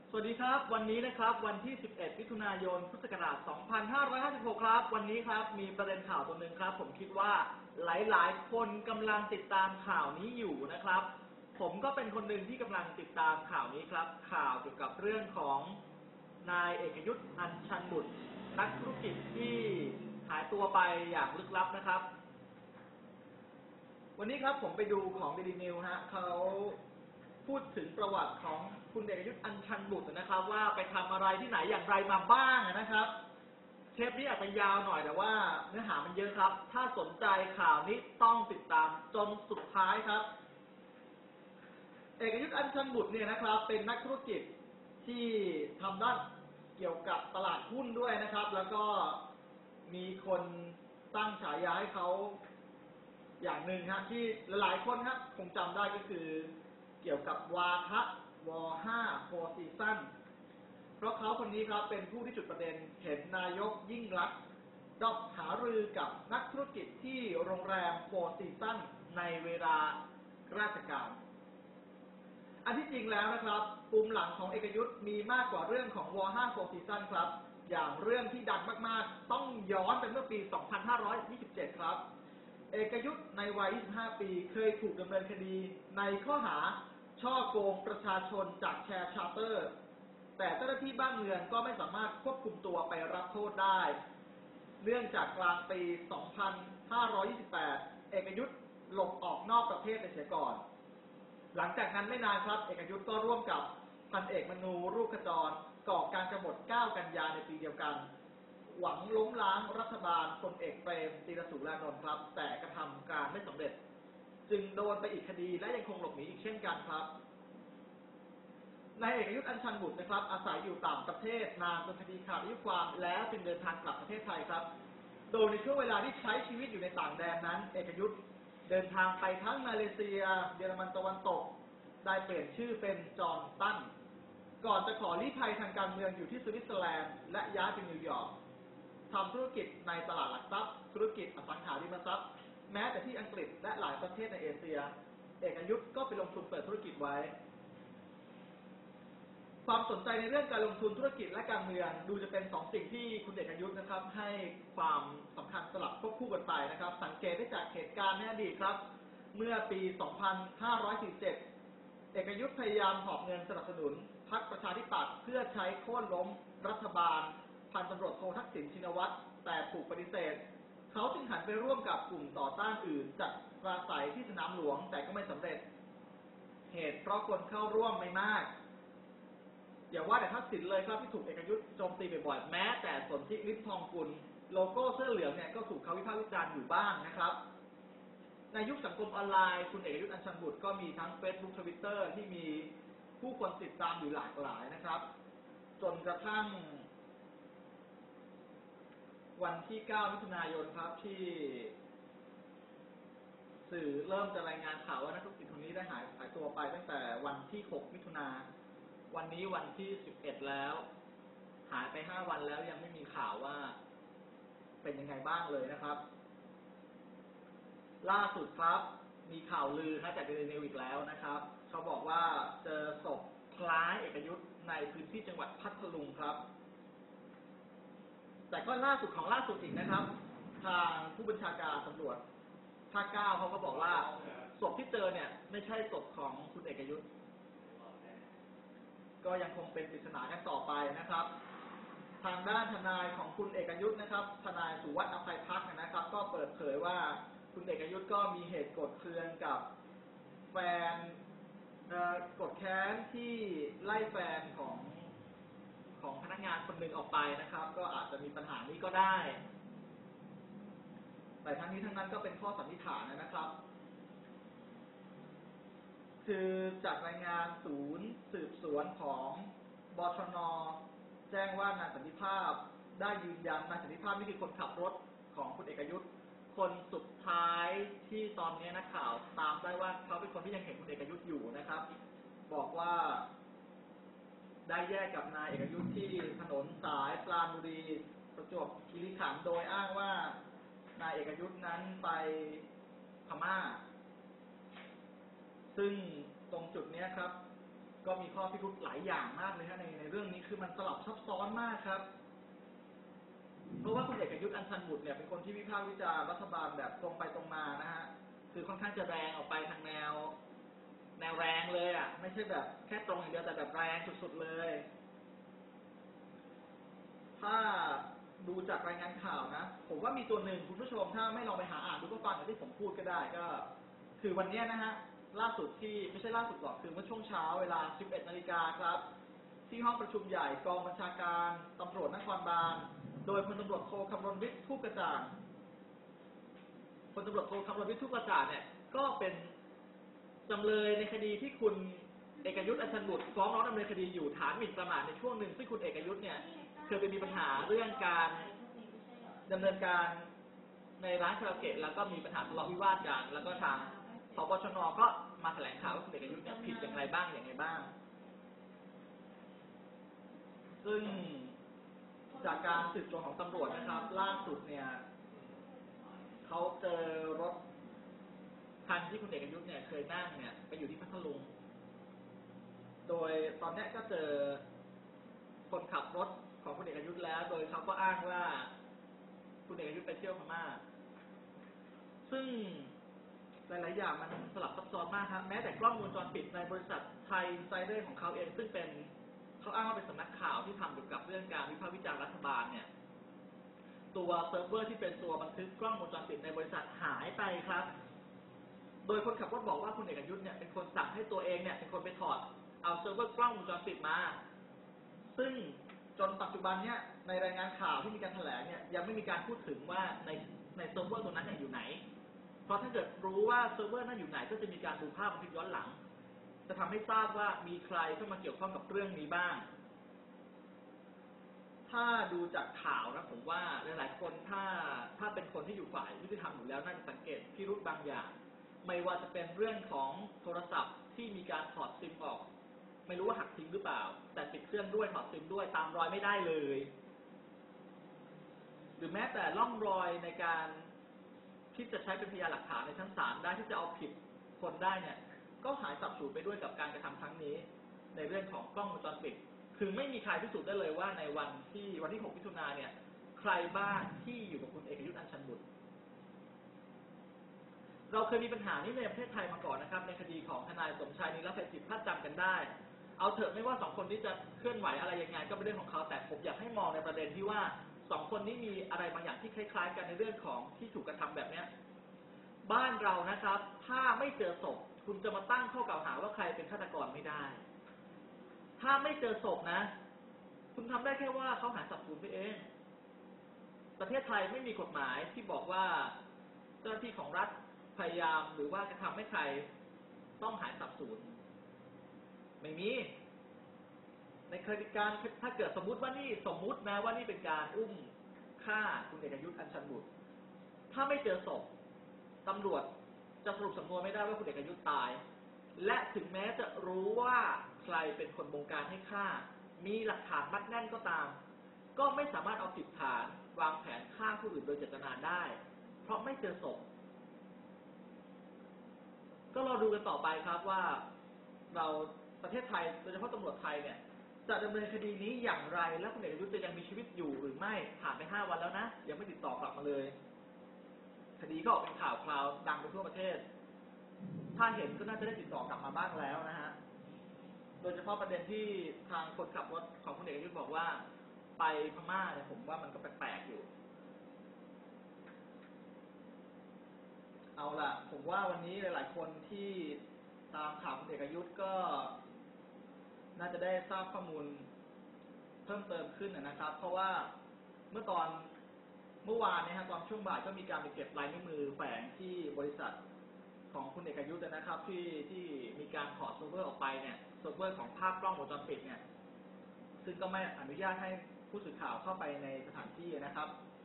สวัสดีครับวันนี้นะครับวันที่ 11 มิถุนายน พุทธศักราช 2556 ครับวันนี้ครับมีประเด็นข่าวตัวหนึ่งครับผมคิดว่าหลายๆ คนกำลังติดตามข่าวนี้อยู่นะครับผมก็เป็นคนหนึ่งที่กำลังติดตามข่าวนี้ครับข่าวเกี่ยวกับเรื่องของนายเอกยุทธ อัญชันบุตรนักธุรกิจที่หายตัวไปอย่างลึกลับนะครับวันนี้ครับผมไปดูของ Daily News ฮะเขาพูดถึงประวัติของคุณเอกยุทธ อัญชันบุตรนะครับว่าไปทำอะไรที่ไหนอย่างไรมาบ้างนะครับเทปนี้อาจจะยาวหน่อยแต่ว่าเนื้อหามันเยอะครับถ้าสนใจข่าวนี้ต้องติดตามจนสุดท้ายครับเอกยุทธ อัญชันบุตรเนี่ยนะครับเป็นนักธุรกิจที่ทำด้านเกี่ยวกับตลาดหุ้นด้วยนะครับแล้วก็มีคนตั้งฉายาให้เขาอย่างหนึ่งฮะที่หลายคนครับคงจำได้ก็คือเกี่ยวกับวาทะว5 Four Season เพราะเขาคนนี้ครับเป็นผู้ที่จุดประเด็นเห็นนายกยิ่งลักษณ์ดับหารือกับนักธุรกิจที่โรงแรม Four Season ในเวลาราชการอันที่จริงแล้วนะครับปุ่มหลังของเอกยุทธมีมากกว่าเรื่องของว5 Four Season ครับอย่างเรื่องที่ดังมากๆต้องย้อนไปเมื่อปี 2527 ครับเอกยุทธในวัย 25 ปีเคยถูกดำเนินคดีในข้อหาช่อโกงประชาชนจากแชร์ชาร์เตอร์แต่เจ้าหน้าที่บ้านเมืองก็ไม่สามารถควบคุมตัวไปรับโทษได้เนื่องจากกลางปี 2528 เอกยุทธหลบออกนอกประเทศไปเสียก่อนหลังจากนั้นไม่นานครับเอกยุทธก็ร่วมกับพันเอกมนูรูปขจรก่อการกบฏ 9 กันยาในปีเดียวกันหวังล้มล้างรัฐบาลพลเอกเปรมติรสุรานนท์ครับแต่กระทำการไม่สำเร็จจึงโดนไปอีกคดีและยังคงหลบหนีอีกเช่นกันครับนายเอกยุทธ อัญชันบุตรนะครับอาศัยอยู่ต่างประเทศนานจนคดีขาดอายุความแล้วจึงเดินทางกลับประเทศไทยครับโดยในช่วงเวลาที่ใช้ชีวิตอยู่ในต่างแดนนั้นเอกยุทธเดินทางไปทั้งมาเลเซียเยอรมันตะวันตกได้เปลี่ยนชื่อเป็นจอห์นตันก่อนจะขอลี้ภัยทางการเมืองอยู่ที่สวิตเซอร์แลนด์และย้ายไปนิวยอร์กทำธุรกิจในตลาดหลักทรัพย์ธุรกิจอสังหาริมทรัพย์แม้แต่ที่อังกฤษและหลายประเทศในเอเชียเอกยุทธก็ไปลงทุนเปิดธุรกิจไว้ความสนใจในเรื่องการลงทุนธุรกิจและการเมืองดูจะเป็นสองสิ่งที่คุณเอกยุทธนะครับให้ความสำคัญสลับควบคู่กันไปนะครับสังเกตได้จากเหตุการณ์ในอดีตครับเมื่อปี 2547 เอกยุทธพยายามหอบเงินสนับสนุนพรรคประชาธิปัตย์เพื่อใช้โค่นล้มรัฐบาลพันตำรวจโททักษิณชินวัตรแต่ถูกปฏิเสธเขาจึงหันไปร่วมกับกลุ่มต่อต้านอื่นจัดปราศัยที่สนามหลวงแต่ก็ไม่สำเร็จเหตุเพราะคนเข้าร่วมไม่มากอย่าว่าแต่ทักษิณเลยครับที่ถูกเอกยุทธโจมตีบ่อยๆแม้แต่สนธิลิ้มทองกุลโลโก้เสื้อเหลืองเนี่ยก็ถูกเขาวิพากษ์วิจารณ์อยู่บ้างนะครับในยุคสังคมออนไลน์คุณเอกยุทธ อัญชันบุตรก็มีทั้ง Facebook Twitter ที่มีผู้คนติดตามอยู่หลากหลายนะครับจนกระทั่งวันที่ 9 มิถุนายนครับที่สื่อเริ่มจะรายงานข่าวว่านักธุรกิจคนนี้ได้หายตัวไปตั้งแต่วันที่ 6 มิถุนายนวันนี้วันที่ 11 แล้วหายไป 5 วันแล้วยังไม่มีข่าวว่าเป็นยังไงบ้างเลยนะครับล่าสุดครับมีข่าวลือจาก Daily News อีกแล้วนะครับเขาบอกว่าเจอศพคล้ายเอกยุทธในพื้นที่จังหวัดพัทลุงครับแต่ก็ล่าสุดของล่าสุดอีกนะครับทางผู้บัญชาการตำรวจภาค 9เขาก็บอกว่าศพที่เจอเนี่ยไม่ใช่ศพของคุณเอกยุทธก็ยังคงเป็นปริศนากันต่อไปนะครับทางด้านทนายของคุณเอกยุทธนะครับทนายสุวัฒน์ อภัยพักษ์นะครับก็เปิดเผยว่าคุณเอกยุทธก็มีเหตุโกรธเคืองกับแฟนโกรธแค้นที่ไล่แฟนของพนักงานคนหนึ่งออกไปนะครับก็อาจจะมีปัญหานี้ก็ได้แต่ทั้งนี้ทั้งนั้นก็เป็นข้อสันนิษฐานนะครับคือจากรายงานศูนย์สืบสวนของบชน.แจ้งว่านายสันติภาพได้ยืนยันนายสันติภาพนี่คือคนขับรถของคุณเอกยุทธคนสุดท้ายที่ตอนนี้นักข่าวตามได้ว่าเขาเป็นคนที่ยังเห็นคุณเอกยุทธอยู่นะครับบอกว่าได้แยกกับนายเอกยุทธที่ถนนสายปราณบุรีประจวบคีรีขันธ์โดยอ้างว่านายเอกยุทธนั้นไปพม่าซึ่งตรงจุดนี้ครับก็มีข้อพิรุธหลายอย่างมากเลยฮะในเรื่องนี้คือมันสลับซับซ้อนมากครับเพราะว่าคุณเอกยุทธ อัญชันบุตรเนี่ยเป็นคนที่วิพากษ์วิจารณ์รัฐบาลแบบตรงไปตรงมานะฮะคือค่อนข้างจะแรงออกไปทางแนวแรงเลยอ่ะไม่ใช่แบบแค่ตรงอย่างเดียวแต่แบบแรงสุดๆเลยถ้าดูจากรายงานข่าวนะผมว่ามีตัวหนึ่งคุณผู้ชมถ้าไม่ลองไปหาอ่านดูก็ฟังอย่างที่ผมพูดก็ได้ก็คือวันนี้นะฮะล่าสุดที่ไม่ใช่ล่าสุดหรอกคือเมื่อช่วงเช้าเวลา 11 นาฬิกาครับที่ห้องประชุมใหญ่กองบัญชาการตำรวจนครบาลโดยพลตำรวจโทคำรณวิทย์ทูปกระจ่างพลตำรวจโทคำรณวิทย์ทูปกระจ่างเนี่ยก็เป็นจำเลยในคดีที่คุณเอกยุทธ อัญชันบุตรฟ้องร้องดำเนินคดีอยู่ฐานหมิ่นประมาทในช่วงหนึ่งซึ่งคุณเอกยุทธเนี่ยเคยไปมีปัญหาเรื่องการดำเนินการในร้านคาราโอเกะแล้วก็มีปัญหาทะเลาะวิวาทกันแล้วก็ทางสปชน.ก็มาแถลงข่าวว่าคุณเอกยุทธเนี่ยผิดอย่างไรบ้างอย่างไรบ้างซึ่งจากการสืบสวนของตำรวจนะครับล่าสุดเนี่ยเขาเจอรถคันที่คุณเอกยุทธเนี่ยเคยนั่งเนี่ยไปอยู่ที่พัทลุงโดยตอนนี้ก็เจอคนขับรถของคุณเอกยุทธแล้วโดยเขาก็อ้างว่าคุณเอกยุทธไปเที่ยวพม่าซึ่งหลายๆอย่างมันสลับซับซ้อนมากครับแม้แต่กล้องวงจรปิดในบริษัทไทยไซเดอร์ของเขาเองซึ่งเป็นเขาอ้างว่าเป็นสำนักข่าวที่ทำเกี่ยวกับเรื่องการวิพากษ์วิจารณ์รัฐบาลเนี่ยตัวเซิร์ฟเวอร์ที่เป็นตัวบันทึกกล้องวงจรปิดในบริษัทหายไปครับโดยคนขับรถบอกว่าคุณเอกยุทธเนี่ยเป็นคนสั่งให้ตัวเองเนี่ยเป็นคนไปถอดเอาเซิร์ฟเวอร์กล้องวงจรปิดมาซึ่งจนปัจจุบันเนี่ยในรายงานข่าวที่มีการแถลงเนี่ยยังไม่มีการพูดถึงว่าในเซิร์ฟเวอร์ตัวนั้นเนี่ยอยู่ไหนเพราะถ้าเกิดรู้ว่าเซิร์ฟเวอร์นั้นอยู่ไหนก็จะมีการดูภาพบันทึกย้อนหลังจะทำให้ทราบว่ามีใครเข้ามาเกี่ยวข้องกับเรื่องนี้บ้างถ้าดูจากข่าวนะผมว่าหลายๆคนถ้าเป็นคนที่อยู่ฝ่ายยุติธรรมอยู่แล้วน่าจะสังเกตพิรุธบางอย่างไม่ว่าจะเป็นเรื่องของโทรศัพท์ที่มีการถอดซิมออกไม่รู้ว่าหักทิ้งหรือเปล่าแต่ติดเครื่องด้วยถอดซิมด้วยตามรอยไม่ได้เลยหรือแม้แต่ร่องรอยในการที่จะใช้เป็นพยานหลักฐานในชั้นศาลได้ที่จะเอาผิดคนได้เนี่ยก็หายสับสูญไปด้วยกับการกระทำครั้งนี้ในเรื่องของกล้องวงจรปิดคือไม่มีใครพิสูจน์ได้เลยว่าในวันที่6 มิถุนายนเนี่ยใครบ้างที่อยู่กับคุณเอกยุทธ อัญชันบุตรเราเคยมีปัญหานี้ในประเทศไทยมาก่อนนะครับในคดีของทนายสมชายนิรภัยจิตถ้าจำกันได้เอาเถอะไม่ว่า2 คนนี้จะเคลื่อนไหวอะไรยังไงก็เป็นเรื่องของเขาแต่ผมอยากให้มองในประเด็นที่ว่า2 คนนี้มีอะไรบางอย่างที่คล้ายๆกันในเรื่องของที่ถูกกระทำแบบเนี้ยบ้านเรานะครับถ้าไม่เจอศพคุณจะมาตั้งข้อกล่าวหาว่าใครเป็นฆาตกรไม่ได้ถ้าไม่เจอศพนะคุณทำได้แค่ว่าเขาหายสับสูญไปเองประเทศไทยไม่มีกฎหมายที่บอกว่าเจ้าหน้าที่ของรัฐพยายามหรือว่ากระทำให้ใครต้องหายสับสูญไม่มีในคดีการถ้าเกิดสมมุติว่านี่สมมุตินะว่านี่เป็นการอุ้มฆ่าคุณเอกยุทธ อัญชันบุตรถ้าไม่เจอศพตำรวจจะสรุปสำนวนไม่ได้ว่าคุณเอกยุทธตายและถึงแม้จะรู้ว่าใครเป็นคนบงการให้ฆ่ามีหลักฐานมัดแน่นก็ตามก็ไม่สามารถเอาผิดฐานวางแผนฆ่าผู้อื่นโดยเจตนาได้เพราะไม่เจอศพก็รอดูกันต่อไปครับว่าเราประเทศไทยโดยเฉพาะตำรวจไทยเนี่ยจะดำเนินคดีนี้อย่างไรและคุณเอกยุทธจะยังมีชีวิตอยู่หรือไม่ผ่านไป5 วันแล้วนะยังไม่ติดต่อกลับมาเลยคดีก็ออกเป็นข่าวคราวดังไปทั่วประเทศถ้าเห็นก็น่าจะได้ติดต่อกลับมาบ้างแล้วนะฮะโดยเฉพาะประเด็นที่ทางคนขับรถของคุณเอกยุทธบอกว่าไปพม่าเนี่ยผมว่ามันก็แปลกๆอยู่เอาล่ะผมว่าวันนี้หลายๆคนที่ตามข่าวคุณเอกยุทธก็น่าจะได้ทราบข้อมูลเพิ่มเติมขึ้นนะครับเพราะว่าเมื่อวานตอนช่วงบ่ายก็มีการไปเก็บลายนิ้วมือแฝงที่บริษัทของคุณเอกยุทธนะครับที่มีการถอดเซิร์ฟเวอร์ออกไปเนี่ยเซิร์ฟเวอร์ของภาพกล้องวงจรปิดเนี่ยซึ่งก็ไม่อนุญาตให้ผู้สื่อข่าวเข้าไปในสถานที่นะครับ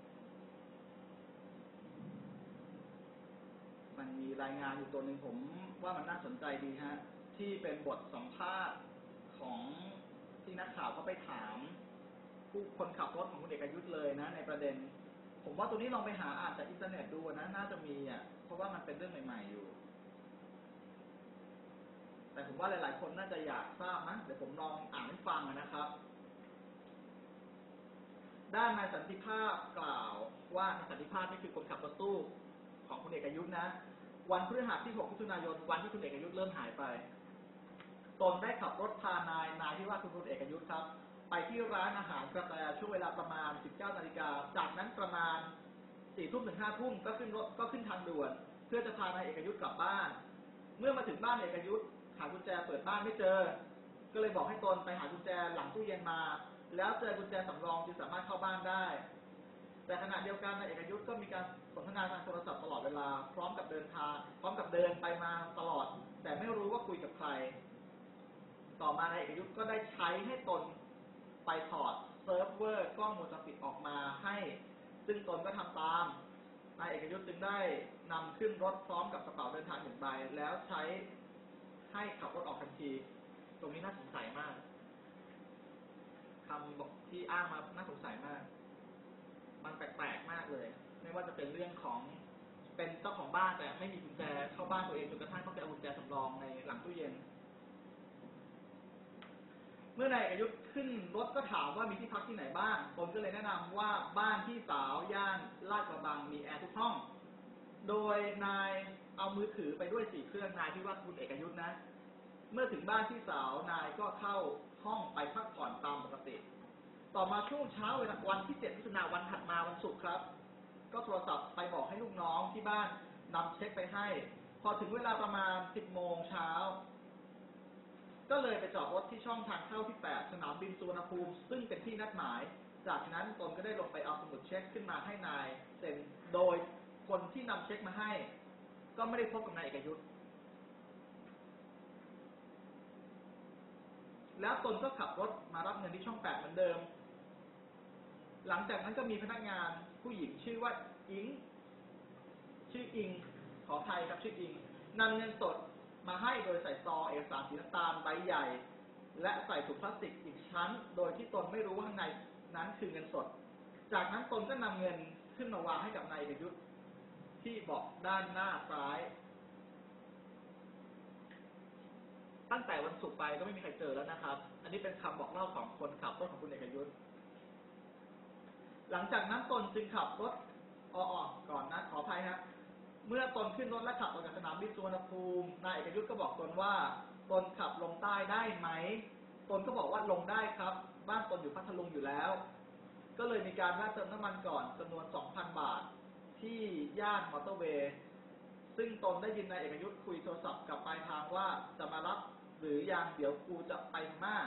มันมีรายงานอยู่ตัวหนึ่งผมว่ามันน่าสนใจดีฮะที่เป็นบทสัมภาษณ์ของที่นักข่าวเขาไปถามผู้คนขับรถของคุณเอกยุทธเลยนะในประเด็นผมว่าตัวนี้ลองไปหาอ่านจากอินเทอร์เน็ตดูนะน่าจะมีเพราะว่ามันเป็นเรื่องใหม่ๆอยู่แต่ผมว่าหลายๆคนน่าจะอยากทราบนะเดี๋ยวผมลองอ่านให้ฟังนะครับด้านนายสันติภาพกล่าวว่านายสันติภาพนี่คือคนขับรถตู้ของคุณเอกยุทธนะวันพฤหัสที่ 6 มิถุนายนวันที่คุณเอกยุทธเริ่มหายไปตนได้ขับรถพานายที่ว่าคุณเอกยุทธครับไปที่ร้านอาหารกระแตช่วงเวลาประมาณ 19 นาฬิกาจากนั้นประมาณ 4 ทุ่มถึง 5 ทุ่มก็ขึ้นทางด่วนเพื่อจะพานายเอกยุทธกลับบ้านเมื่อมาถึงบ้านเอกยุทธหากุญแจเปิดบ้านไม่เจอก็เลยบอกให้ตนไปหากุญแจหลังตู้เย็นมาแล้วเจอกุญแจสำรองจึงสามารถเข้าบ้านได้แต่ขณะเดียวกันนายเอกยุทธก็มีการสนทนาทางโทรศัพท์ตลอดเวลาพร้อมกับเดินไปมาตลอดแต่ไม่รู้ว่าคุยกับใครต่อมานายเอกยุทธก็ได้ใช้ให้ตนไปถอดเซิร์ฟเวอร์กล้องวงจรปิดออกมาให้ซึ่งตนก็ทำตามนายเอกยุทธจึงได้นำขึ้นรถพร้อมกับกระเป๋าเดินทาง1 ใบแล้วใช้ให้ขับรถออกทันทีตรงนี้น่าสงสัยมากคำบอกที่อ้างมาน่าสงสัยมากมันแปลกๆมากเลยไม่ว่าจะเป็นเรื่องของเป็นเจ้าของบ้านแต่ไม่มีกุญแจเข้าบ้านตัวเองจนกระทั่งต้องไปเอากุญแจสำรองในหลังตู้เย็นเมื่อนายเอกยุทธขึ้นรถก็ถามว่ามีที่พักที่ไหนบ้างตนก็เลยแนะนำว่าบ้านพี่สาวย่านลาดกระบังมีแอร์ทุกห้องโดยนายเอามือถือไปด้วย4 เครื่องนายที่ว่าคุณเอกยุทธนะเมื่อถึงบ้านพี่สาวนายก็เข้าห้องไปพักผ่อนตามปกติต่อมาช่วงเช้าวันที่ 7 มิถุนายนวันถัดมาวันศุกร์ครับก็โทรศัพท์ไปบอกให้ลูกน้องที่บ้านนำเช็คไปให้พอถึงเวลาประมาณ 10 โมงเช้าก็เลยไปจอดรถที่ช่องทางเข้าที่ 8 สนามบินสุวรรณภูมิซึ่งเป็นที่นัดหมายจากนั้นตนก็ได้ลงไปเอาสมุดเช็คขึ้นมาให้นายเซ็นโดยคนที่นำเช็คมาให้ก็ไม่ได้พบกับนายเอกยุทธแล้วตนก็ขับรถมารับเงินที่ช่อง 8 เหมือนเดิมหลังจากนั้นก็มีพนักงานผู้หญิงชื่อว่าอิงขออภัยครับชื่ออิงนำเงินสดมาให้โดยใส่ซองเอกสารสีน้ำตาลใบใหญ่และใส่ถุงพลาสติกอีกชั้นโดยที่ตนไม่รู้ว่าข้างในนั้นคือเงินสดจากนั้นตนก็นำเงินขึ้นมาวางให้กับนายเอกยุทธที่เบาะด้านหน้าซ้ายตั้งแต่วันศุกร์ไปก็ไม่มีใครเจอแล้วนะครับอันนี้เป็นคำบอกเล่าของคนขับรถของคุณเอกยุทธหลังจากนั้นตนจึงขับรถก่อนนะขออภัยครับเมื่อตนขึ้นรถและขับออกจากสนามบินสุวรรณภูมินายเอกยุทธก็บอกตนว่าตนขับลงใต้ได้ไหมตนก็บอกว่าลงได้ครับบ้านตนอยู่พัทลุงอยู่แล้วก็เลยมีการแวะเติมน้ำมันก่อนจำนวน 2,000 บาทที่ย่านมอเตอร์เวย์ซึ่งตนได้ยินนายเอกยุทธคุยโทรศัพท์กับปลายทางว่าจะมารับหรือยังเดี๋ยวกูจะไปมา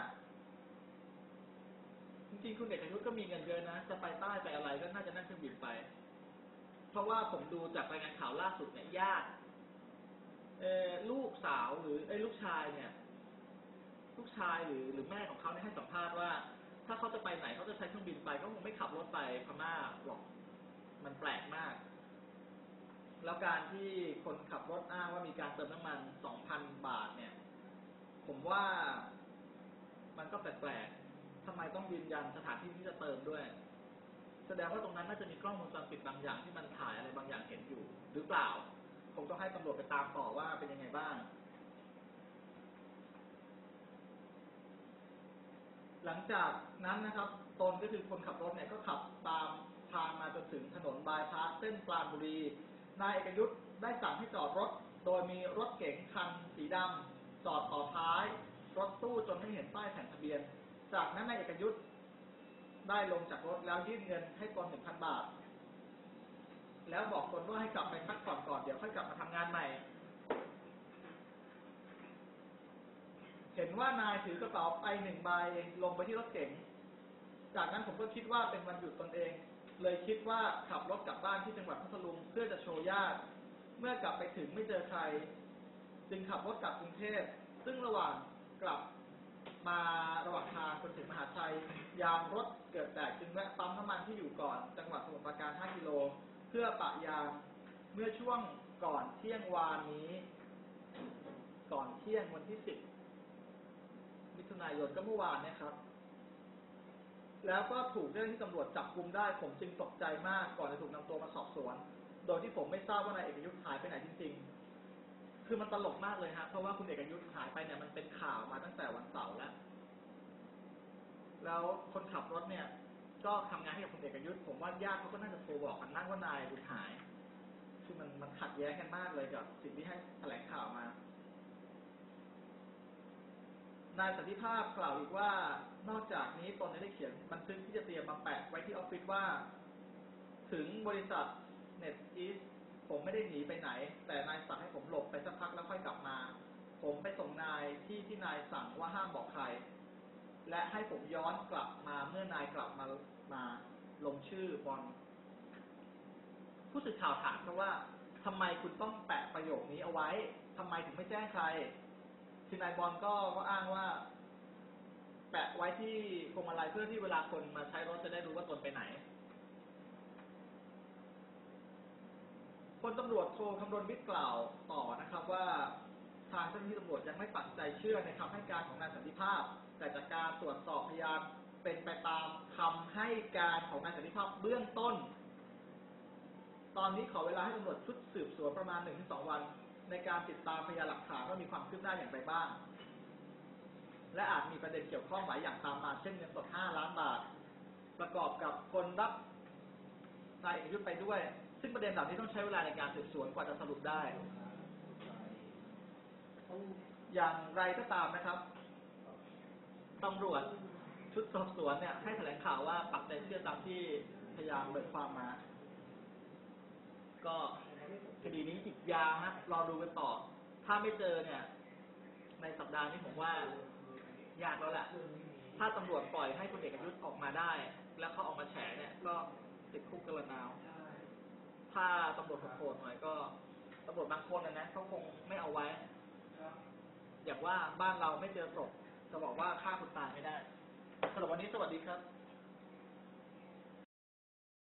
จริงๆคุณเอกยุทธก็มีเงินเยอะนะจะไปใต้ไปอะไรก็น่าจะนั่งเครื่องบินไปเพราะว่าผมดูจากรายงานข่าวล่าสุดเนี่ยญาติลูกสาวหรือลูกชายเนี่ยลูกชายหรือแม่ของเขาเนี่ยให้สัมภาษณ์ว่าถ้าเขาจะไปไหนเขาจะใช้เครื่องบินไปเขาคงไม่ขับรถไปพม่าหรอกมันแปลกมากแล้วการที่คนขับรถอ้างว่ามีการเติมน้ำมัน 2,000 บาทเนี่ยผมว่ามันก็แปลกๆทำไมต้องยืนยันสถานที่ที่จะเติมด้วยแสดงว่าตรงนั้นน่าจะมีกล้องวงจรปิดบางอย่างที่มันถ่ายอะไรบางอย่างเห็นอยู่หรือเปล่าคงต้องให้ตำรวจไปตามต่อว่าเป็นยังไงบ้างหลังจากนั้นนะครับตนก็คือคนขับรถเนี่ยก็ขับตามทางมาจนถึงถนนบายพาสเส้นปราณบุรีนายเอกยุทธได้สั่งให้จอดรถโดยมีรถเก๋งคันสีดำจอดต่อท้ายรถตู้จนไม่เห็นป้ายแผ่นทะเบียนจากนั้นนายเอกยุทธได้ลงจากรถแล้วยื่นเงินให้ตน 1,000 บาทแล้วบอกตนว่าให้กลับไปพักผ่อนก่อนเดี๋ยวค่อยกลับมาทำงานใหม่เห็นว่านายถือกระเป๋าไป1 ใบลงไปที่รถเก๋งจากนั้นผมก็คิดว่าเป็นวันหยุดตนเองเลยคิดว่าขับรถกลับบ้านที่จังหวัดพัทลุงเพื่อจะโชว์ญาติเมื่อกลับไปถึงไม่เจอใครจึงขับรถกลับกรุงเทพซึ่งระหว่างกลับมาระหว่างทางจนถึงมหาชัยยางรถเกิดแตกจึงแวะปั๊มน้ำมันที่อยู่ก่อนจังหวัดสมุทรปราการ 5 กิโลเพื่อปะยางเมื่อช่วงก่อนเที่ยงวานนี้ก่อนเที่ยงวันที่ 10 มิถุนายนก็เมื่อวานนะครับแล้วก็ถูกเจ้าหน้าที่ตำรวจจับกุมได้ผมจึงตกใจมากก่อนจะถูกนำตัวมาสอบสวนโดยที่ผมไม่ทราบว่านายเอกยุทธหายไปไหนจริงๆคือมันตลกมากเลยฮะเพราะว่าคุณเอกยุทธหายไปเนี่ยมันเป็นข่าวมาตั้งแต่วันเสาร์แล้วคนขับรถเนี่ยก็ทำงานให้กับคุณเอกยุทธผมว่าญาติเขาก็น่าจะโทรบอกกันนั่งว่านายบุญหายคือมันขัดแย้งกันมากเลยกับสิ่งที่ให้แถลงข่าวมานายสันติภาพกล่าวอีกว่านอกจากนี้ตนได้เขียนบันทึกที่จะเตรียมมาแปะไว้ที่ออฟฟิศว่าถึงบริษัท Net East ผมไม่ได้หนีไปไหนแต่นายสั่งให้ผมหลบไปสักพักแล้วค่อยกลับมาผมไปส่งนายที่นายสั่งว่าห้ามบอกใครและให้ผมย้อนกลับมาเมื่อนายกลับมาลงชื่อบอลผู้สื่อข่าวถามเขาว่าทำไมคุณต้องแปะประโยคนี้เอาไว้ทำไมถึงไม่แจ้งใครคือนายบอลก็อ้างว่าแปะไว้ที่พวงมาลัยเพื่อที่เวลาคนมาใช้รถจะได้รู้ว่าตนไปไหนพลตำรวจโทคำรณวิทย์กล่าวต่อนะครับว่าทางเจ้าหน้าที่ตำรวจยังไม่ปักใจเชื่อในคำให้การของนายสันติภาพแต่จากการตรวจสอบพยานเป็นไปตามคำให้การของนายสันติภาพเบื้องต้นตอนนี้ขอเวลาให้ตำรวจชุดสืบสวนประมาณ 1-2 วันในการติดตามพยานหลักฐานว่ามีความคืบหน้าอย่างไรบ้างและอาจมีประเด็นเกี่ยวข้องหลายอย่างตามมาเช่นเงินสด5 ล้านบาทประกอบกับคนรับนายเอกยุทธไปด้วยซึ่งประเด็นเหล่านี้ต้องใช้เวลาในการสืบสวนกว่าจะสรุปได้อย่างไรก็ตามนะครับตำรวจชุดสอบสวนเนี่ยให้แถลงข่าวว่าปักใจเชื่อตามที่พยานเบิกความมาก็คดีนี้อีกยาวนะรอดูกันต่อถ้าไม่เจอเนี่ยในสัปดาห์นี้ผมว่ายากแล้วแหละถ้าตำรวจปล่อยให้พลเอกประยุทธ์ออกมาได้แล้วเขาออกมาแฉเนี่ยก็ติดคุกกันละนาวถ้าตำรวจโหดหน่อยก็ตำรวจบางคนนะเขาคงไม่เอาไว้อย่างว่าบ้านเราไม่เจอศพจะบอกว่าฆ่าคนตายไม่ได้สำหรับวันนี้สวัสดีครับ